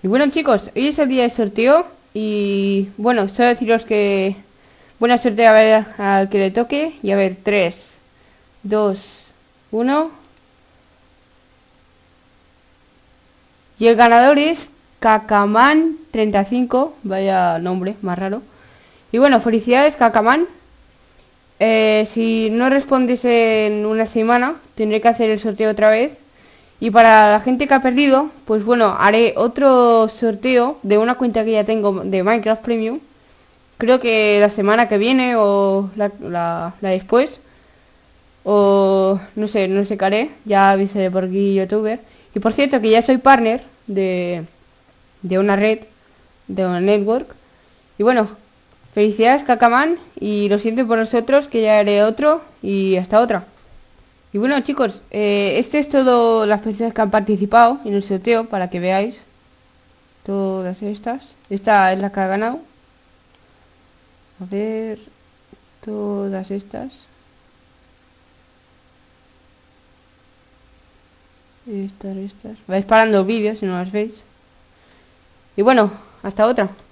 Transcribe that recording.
Y bueno, chicos, hoy es el día de sorteo. Y bueno, solo deciros que buena suerte a ver al que le toque. Y a ver, 3, 2, 1. Y el ganador es Cacaman35. Vaya nombre más raro. Y bueno, felicidades, Cacaman. Si no respondes en una semana, tendré que hacer el sorteo otra vez. Y para la gente que ha perdido, pues bueno, haré otro sorteo de una cuenta que ya tengo de Minecraft Premium. Creo que la semana que viene o la después. O no sé qué haré. Ya avisaré por aquí, youtuber. Y por cierto que ya soy partner de una red, de una network. Y bueno, felicidades, Cacaman. Y lo siento por nosotros, que ya haré otro. Y hasta otra. Y bueno, chicos, este es todo las personas que han participado en el sorteo para que veáis todas estas. Esta es la que ha ganado. A ver, todas estas. Estas. Vais parando el vídeo si no las veis. Y bueno, hasta otra.